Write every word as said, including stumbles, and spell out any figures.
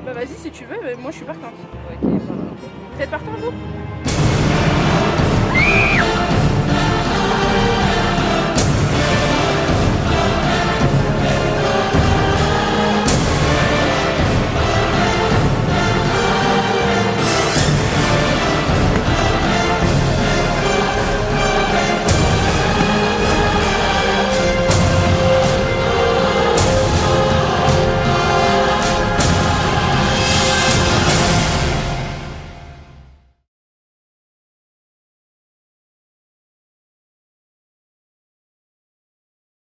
Bah vas-y si tu veux, mais moi je suis partante. Ok, bah... Vous êtes partant vous?